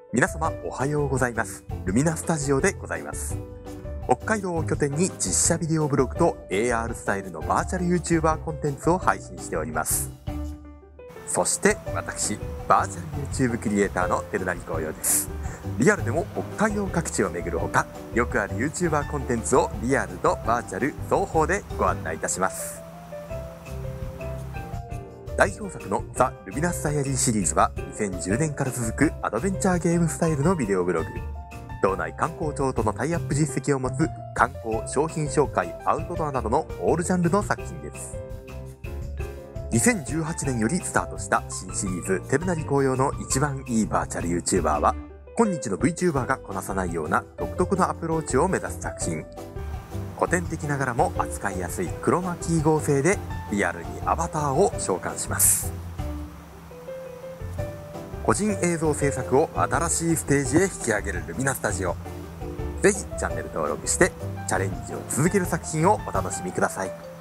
皆様おはようございます。ルミナスタジオでございます。北海道を拠点に実写ビデオブログと AR スタイルのバーチャル YouTuber コンテンツを配信しております。そして私、バーチャル YouTube クリエイターの照成光陽です。リアルでも北海道各地を巡るほか、よくある YouTuber コンテンツをリアルとバーチャル双方でご案内いたします。代表作のザ・ルミナスダイアリーシリーズは2010年から続くアドベンチャーゲームスタイルのビデオブログ。道内観光庁とのタイアップ実績を持つ観光、商品紹介、アウトドアなどのオールジャンルの作品です。2018年よりスタートした新シリーズ照成光陽の一番いいバーチャル YouTuber は、今日の VTuber がこなさないような独特のアプローチを目指す作品。古典的ながらも扱いやすいクロマキー合成でリアルにアバターを召喚します。個人映像制作を新しいステージへ引き上げるルミナスタジオ。ぜひチャンネル登録してチャレンジを続ける作品をお楽しみください。